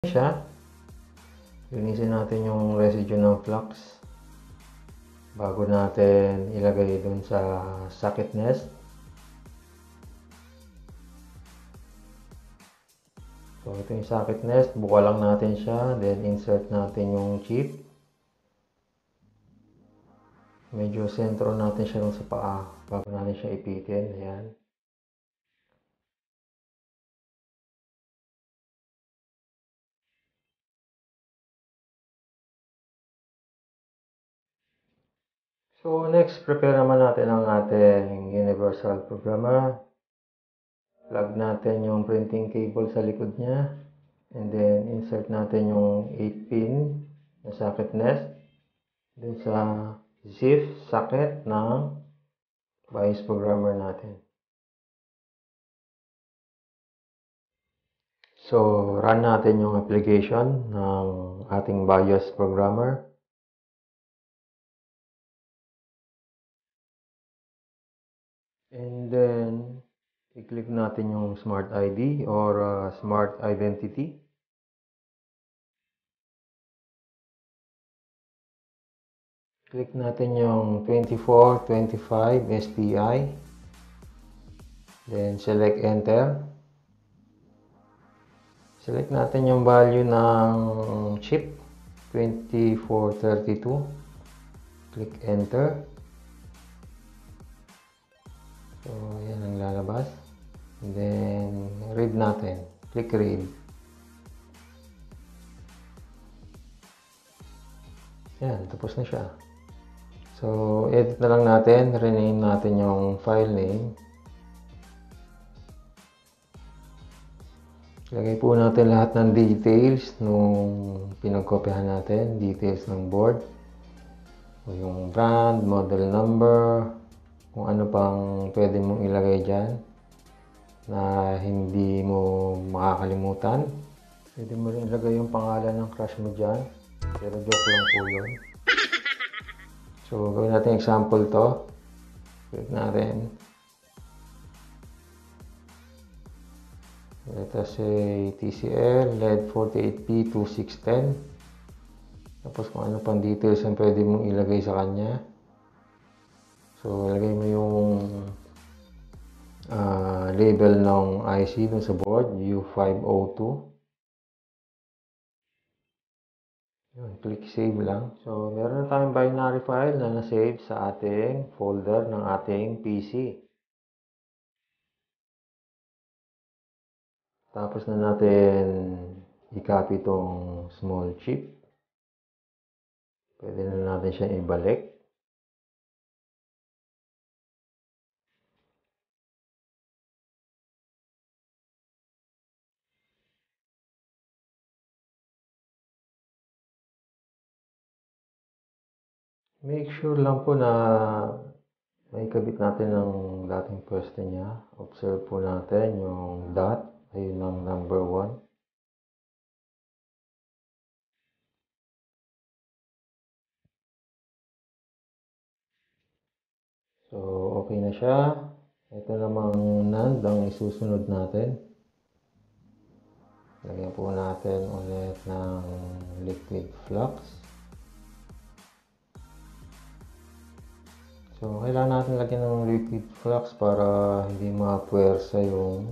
siya. Linisin natin yung residue ng flux bago natin ilagay dun sa socket nest. So ito yung socket nest, buka lang natin siya, then insert natin yung chip. Medyo sentro natin siya sa paa bago natin siya ipitin. Ayan. So next, prepare naman natin ang ating universal programmer. Plug natin yung printing cable sa likod niya. And then insert natin yung 8-pin na socket nest dun sa ZIF socket ng BIOS programmer natin. So run natin yung application ng ating BIOS programmer. And then i-click natin yung Smart ID or Smart Identity. Click natin yung 2425 SPI. Then select Enter. Select natin yung value ng chip 2432. Click Enter. So, yan ang lalabas. And then, read natin. Click Read. Yan, tapos na siya. So, edit na lang natin. Rename natin yung file name. Lagay po natin lahat ng details nung pinagkopyahan natin. Details ng board. O yung brand, model number, kung ano pang pwede mong ilagay dyan na hindi mo makakalimutan. Pwede mo rin ilagay yung pangalan ng crush mo dyan, pero joke lang po yun. So gawin natin example to. Click natin. Let us say TCL LED 48P2610. Tapos kung ano pang details ang pwede mong ilagay sa kanya. So, ilagay mo yung label ng IC dun sa board, U502. Yun, click save lang. So, meron na tayong binary file na na-save sa ating folder ng ating PC. Tapos na natin i-copy itong small chip. Pwede na natin siya ibalik. Make sure lang po na may kabit natin ng dating pwesto niya. Observe po natin yung dot, ayun ang number 1. So, okay na siya. Ito namang NAND ang isusunod natin. Lagyan po natin ulit ng liquid flux. So, kailangan natin lagyan ng liquid flux para hindi mapuwersa yung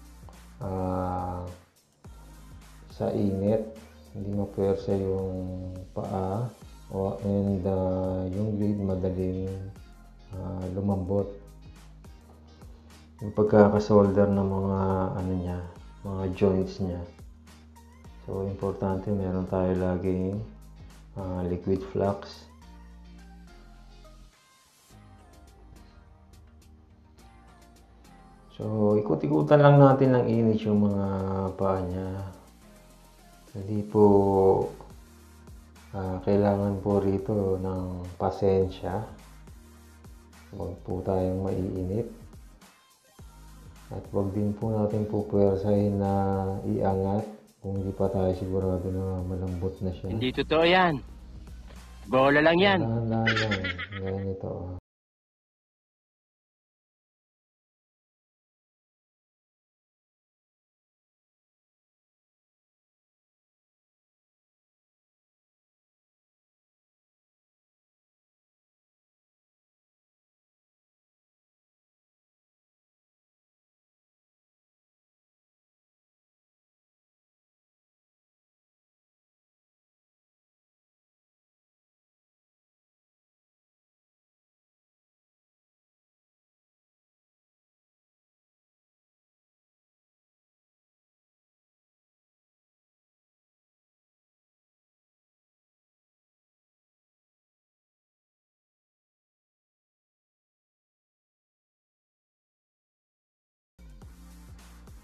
sa init. Hindi mapuwersa yung paa and yung lead madaling lumambot. Yung pagkakasolder ng mga mga joints niya. So, importante meron tayo laging liquid flux. So, ikot-ikutan lang natin ng init yung mga paa niya. Hindi po kailangan po rito ng pasensya. Huwag po tayong maiinit. At huwag din po natin pupuwersahin na iangat kung hindi pa tayo sigurado na malambot na siya. Hindi totoo yan. Bola lang yan. Dahan-dahan lang. Gaya nito.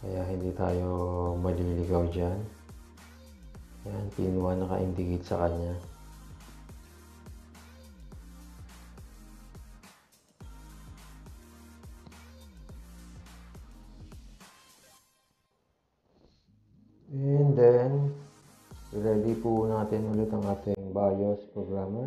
Kaya hindi tayo maliligaw dyan. Yan, pin 1 naka-indicate sa kanya. And then, ready po natin ulit ang ating BIOS programmer.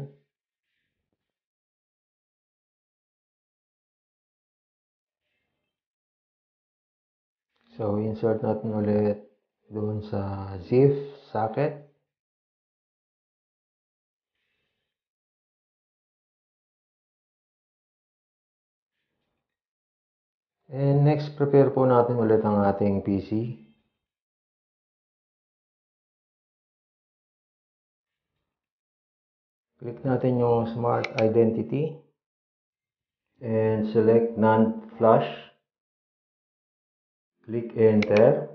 So, insert natin ulit doon sa ZIF socket. And next, prepare po natin ulit ang ating PC. Click natin yung Smart Identity and select NAND Flash. Click Enter.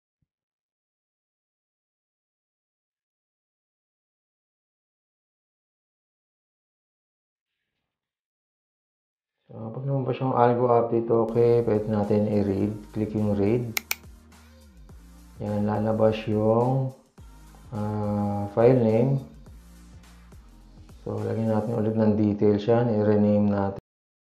So, pag lumabas yung algo update okay, pwede natin i-read. Click yung read. Yan, lalabas yung file name. So, lagyan natin ulit ng details yan. I-rename natin.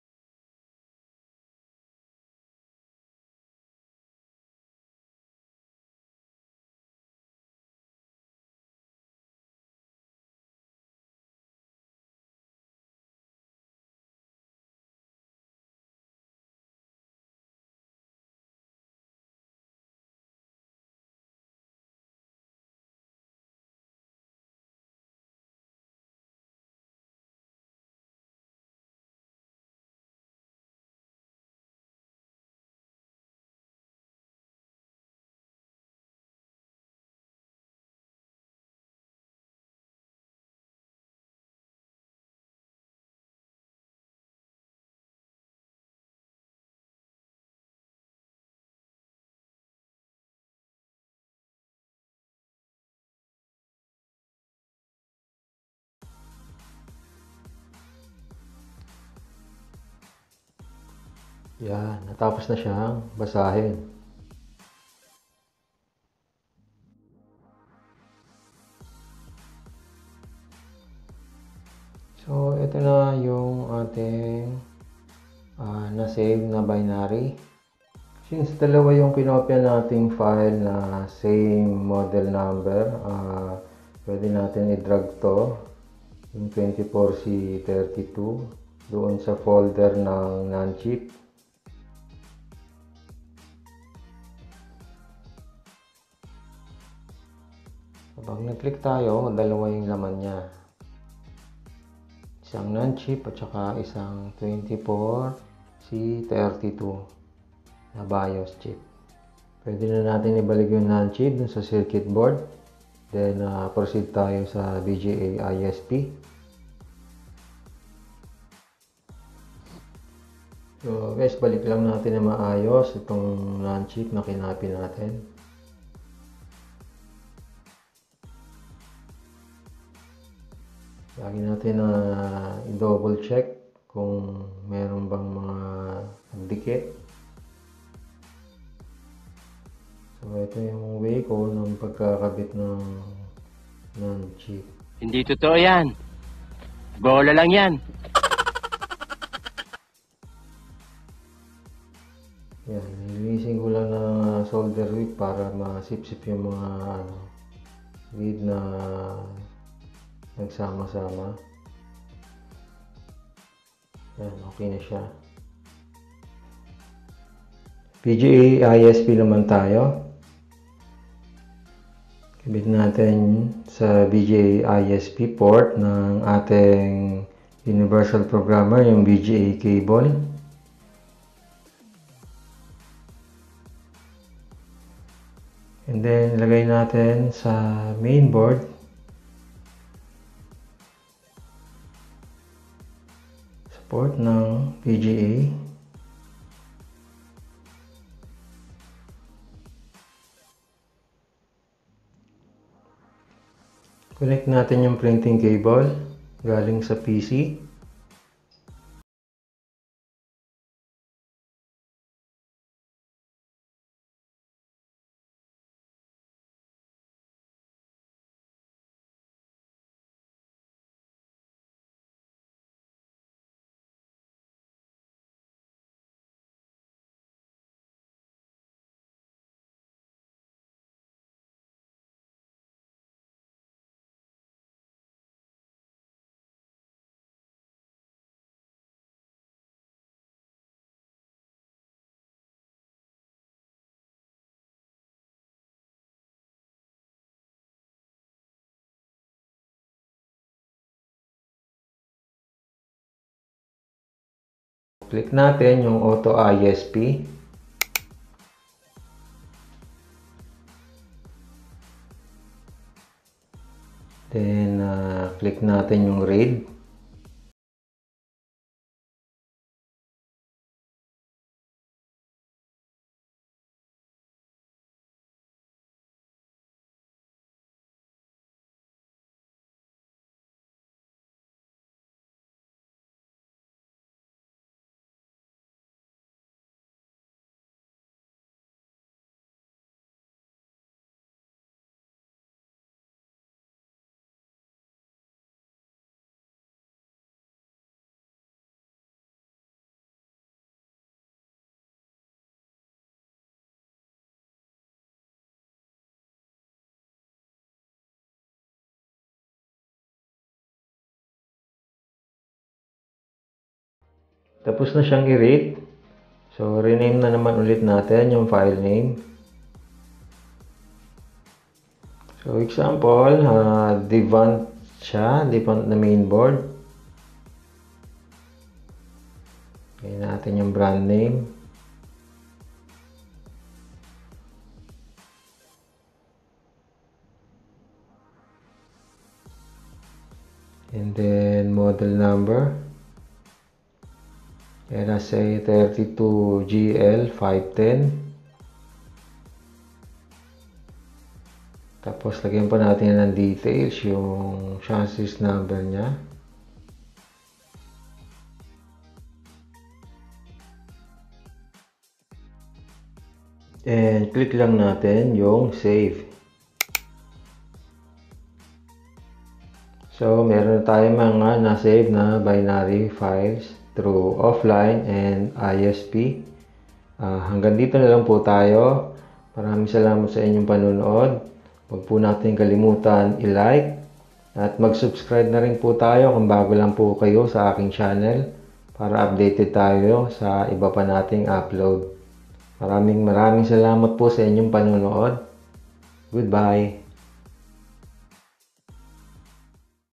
Yan, natapos na siyang basahin. So, ito na yung ating na-save na binary. Since dalawa yung kinopya nating file na same model number, pwede natin i-drag to, yung 24C32, doon sa folder ng non-chip. Pag nag-click tayo, dalawa yung laman niya. Isang non-chip at saka isang 24C32 na BIOS chip. Pwede na natin ibalik yung non-chip dun sa circuit board. Then, proceed tayo sa BGA ISP. So, guys, balik lang natin na maayos itong non-chip na kinopy natin. Lagi natin na i-double check kung meron bang mga nagdikit. So, ito yung way ko ng pagkakabit ng chip. Hindi totoo yan. Bola lang yan. Yan, nililisin ko lang ng solder wick para masip-sip yung mga lead na nagsama-sama. Yan, okay na siya. VGA ISP naman tayo. Kabit natin sa VGA ISP port ng ating universal programmer, yung VGA cable. And then, lagay natin sa mainboard. Port ng VGA. Connect natin yung printing cable galing sa PC. click natin yung Auto ISP. Then, click natin yung RAID. Tapos na siyang i-rate. So, rename na naman ulit natin yung file name. So, example, Devant siya, Devant na mainboard. Ngayon natin yung brand name. And then, model number. Let us say 32GL510. Tapos, lagyan pa natin ng details, yung chassis number niya. And click lang natin yung save. So, meron tayo mga na-save na binary files through offline and ISP. Hanggang dito na lang po tayo. Maraming salamat sa inyong panonood. Huwag po natin kalimutan i-like at mag-subscribe na rin po tayo kung bago lang po kayo sa aking channel para updated tayo sa iba pa nating upload. Maraming salamat po sa inyong panonood. Goodbye!